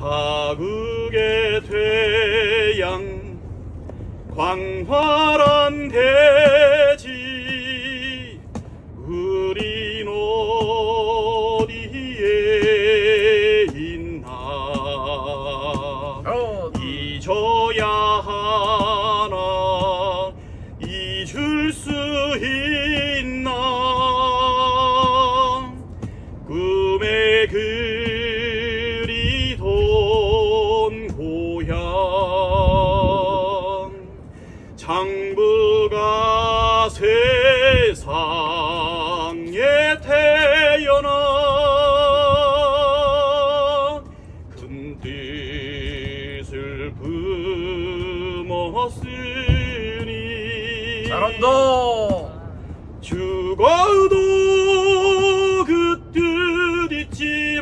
사국의 태양 광활한 대지 우린 어디에 있나 잊어야 하나 잊을 수 있나 꿈에 그리던 고향 장부가 세상에 태어나 큰 뜻을 품었으니 잘한다. 죽어도 그 뜻 잊지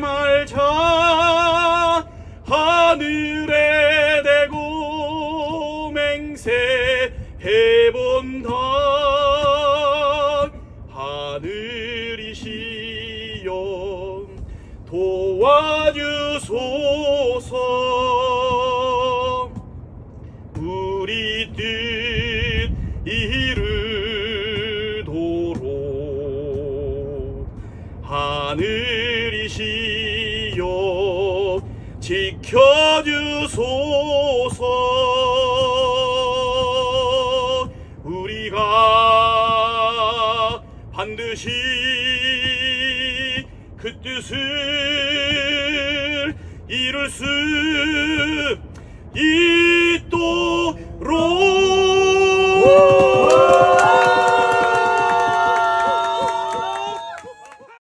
말자 하늘에 대고 맹세해본다 하늘이시여 도와주소서 우리 뜻 이루도록 하늘이시여 지켜주소서 우리가 반드시 그 뜻을 이룰 수 있도록